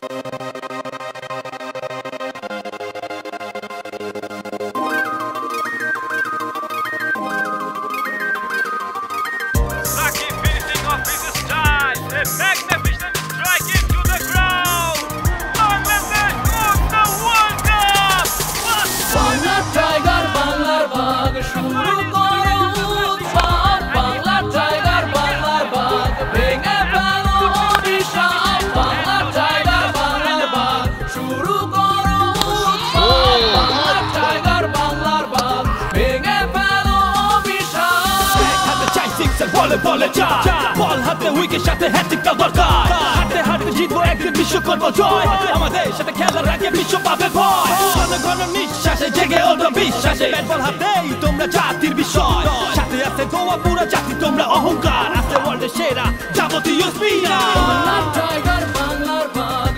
বলে যা বল হাতে উইকেট সাথে হ্যাট্রিক দাও দরকার হাতে হাতে জিতবো একদিন বিশ্ব করবো জয় আমাদের সাথে খেলার আগে বিশ্ব পাবে ভয় ঘন ঘন নিঃশ্বাসে জেগে ওঠো বিশ্বাসে ব্যাট বল হাতেই তোমরা জাতির বিষয় সাথে আছে গোয়া পুরো জাতি তোমরা অহংকার আছে ওয়ার্ল্ডের সেরা যাবতীয় স্পিনার টাইগার বাংলার বাঘ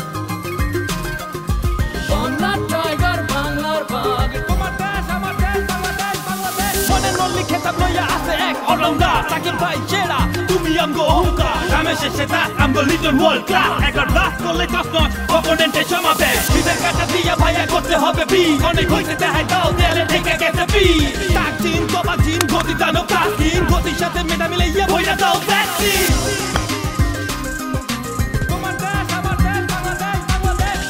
টাইগার বাংলার বাঘ তোমার দেশ আমার দেশ বাংলাদেশ মনে নল্লি খেতাব লইয়া আছে এক অলঙ্কার সাকিব ভাই সেরা তুমি আমগো অহংকার নামে শেষে দাস আমগো লিটন ওয়ার্ল্ড ক্লাস একবার লাস করলে টস নট অপোনেন্টের সমাবেশ বিদের কাটা দিয়া ভাইয়া করতে হবে বি অনেক হইতে দেখায় দাও দেয়ালে ঠেকে গেছে বি তাক চিন কবা চিন গতি দানো কাজ চিন গতির সাথে মেটা মিলে ইয়ে ভইরা দাও ভ্যাকসিন তোমার দেশ আমার দেশ বাংলাদেশ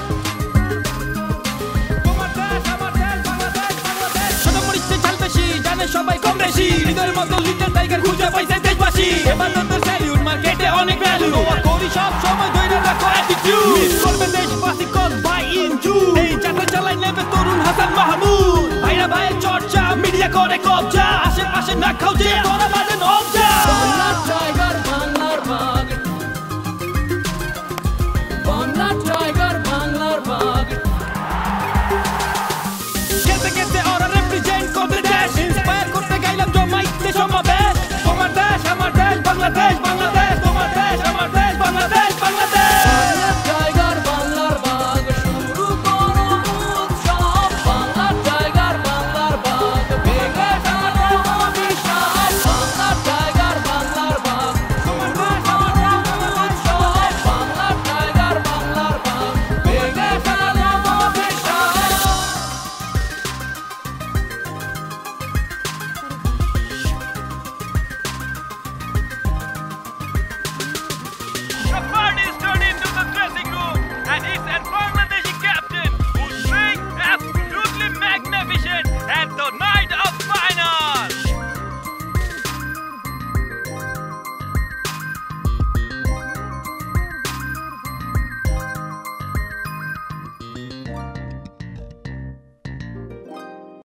তোমার দেশ আমার দেশ বাংলাদেশ ছোট মরিচে ঝাল বেশি জানে সবাই কম বেশি হৃদয়ের মতো লিটল টাইগার খুঁজে পাইছে দেশবাসী এবার তোর স্যালিউট মার্কেটে অনেক ভ্যালু